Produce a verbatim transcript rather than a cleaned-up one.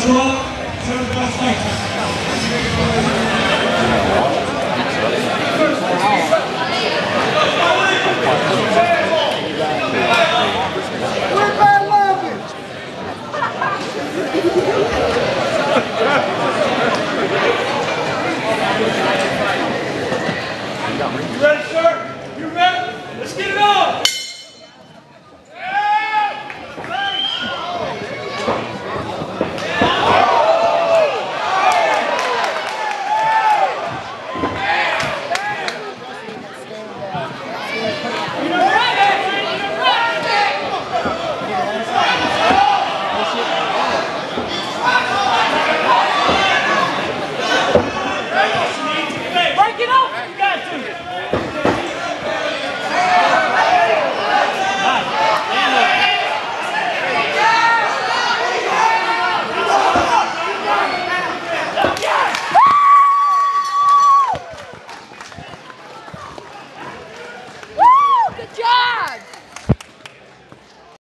draw, seven best fights. You ready, sir? You ready? Let's get it on! Good job!